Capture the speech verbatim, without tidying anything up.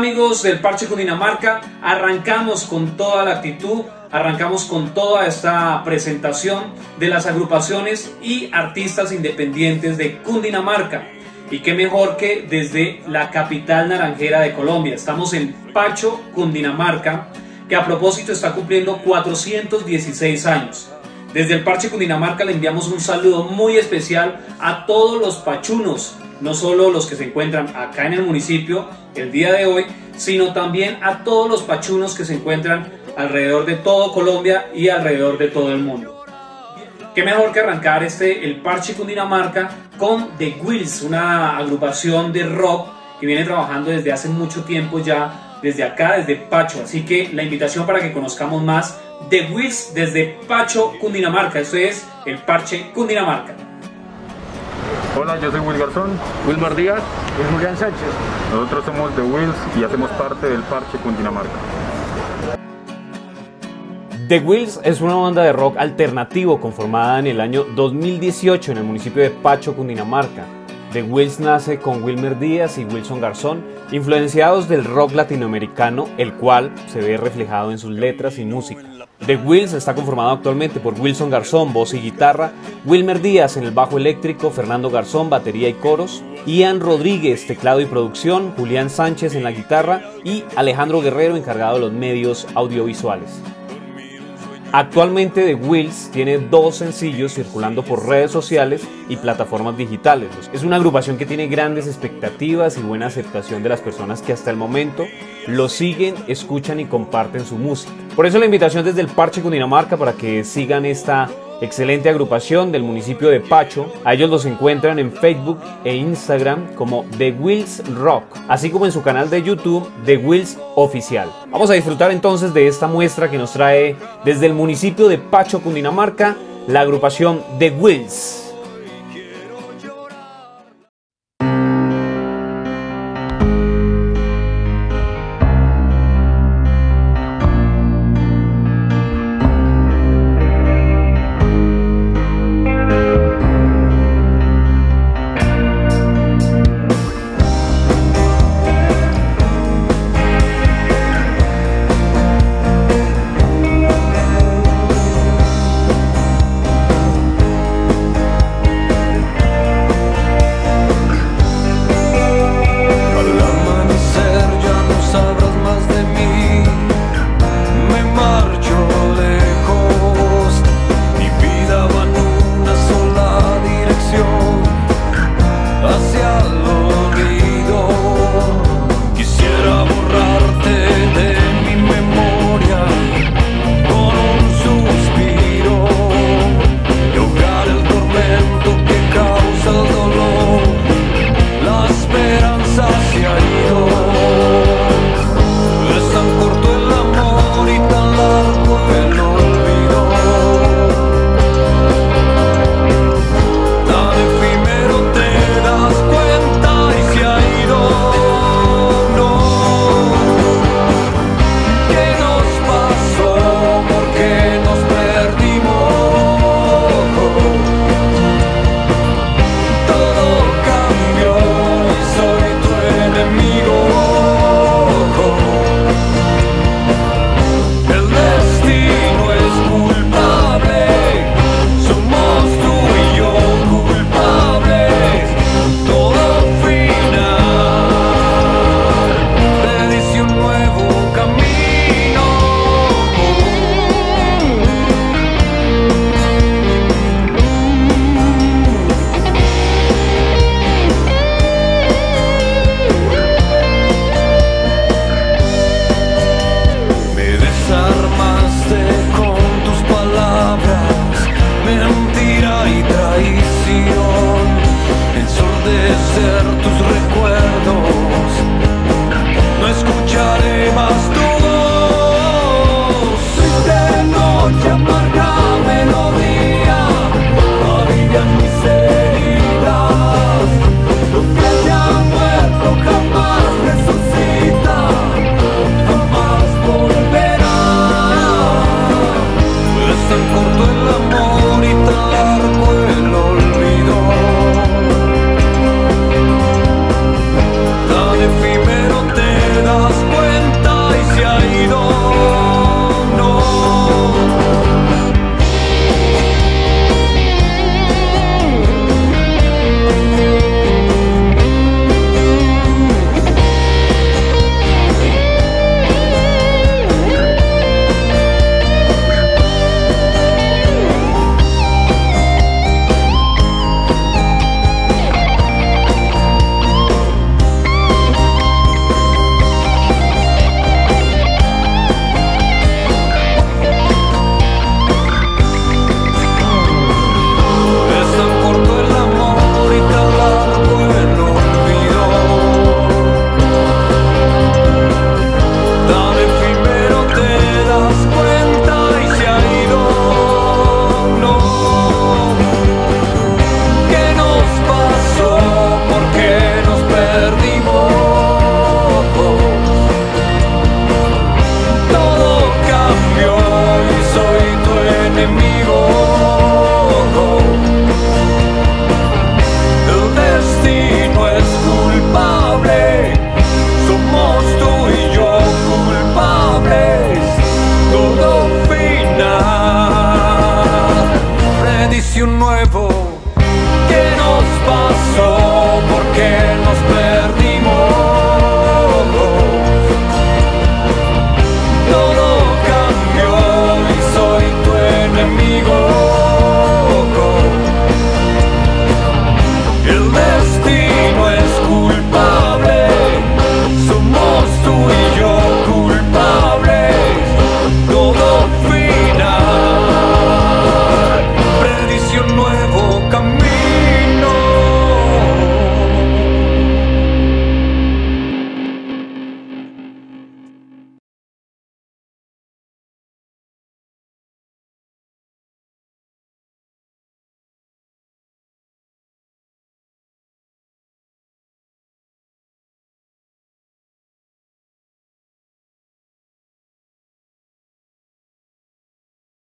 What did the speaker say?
amigos del Parche Cundinamarca, arrancamos con toda la actitud, arrancamos con toda esta presentación de las agrupaciones y artistas independientes de Cundinamarca. Y qué mejor que desde la capital naranjera de Colombia. Estamos en Pacho, Cundinamarca, que a propósito está cumpliendo cuatrocientos dieciséis años. Desde el Parche Cundinamarca le enviamos un saludo muy especial a todos los pachunos, no solo los que se encuentran acá en el municipio el día de hoy, sino también a todos los pachunos que se encuentran alrededor de todo Colombia y alrededor de todo el mundo. Qué mejor que arrancar este el Parche Cundinamarca con The Wills, una agrupación de rock que viene trabajando desde hace mucho tiempo ya, desde acá, desde Pacho. Así que la invitación para que conozcamos más The Wills desde Pacho, Cundinamarca. Esto es el Parche Cundinamarca. Hola, yo soy Will Garzón. Wilmar Díaz y Julián Sánchez. Nosotros somos The Wills y hacemos parte del Parche Cundinamarca. The Wills es una banda de rock alternativo conformada en el año dos mil dieciocho en el municipio de Pacho, Cundinamarca. The Wills nace con Wilmer Díaz y Wilson Garzón, influenciados del rock latinoamericano, el cual se ve reflejado en sus letras y música. The Wills está conformado actualmente por Wilson Garzón, voz y guitarra, Wilmer Díaz en el bajo eléctrico, Fernando Garzón, batería y coros, Ian Rodríguez, teclado y producción, Julián Sánchez en la guitarra y Alejandro Guerrero, encargado de los medios audiovisuales. Actualmente The Wills tiene dos sencillos circulando por redes sociales y plataformas digitales. Es una agrupación que tiene grandes expectativas y buena aceptación de las personas que hasta el momento lo siguen, escuchan y comparten su música. Por eso la invitación desde el Parche Cundinamarca para que sigan esta excelente agrupación del municipio de Pacho. A ellos los encuentran en Facebook e Instagram como The Wills Rock, así como en su canal de YouTube The Wills Oficial. Vamos a disfrutar entonces de esta muestra que nos trae desde el municipio de Pacho, Cundinamarca, la agrupación The Wills.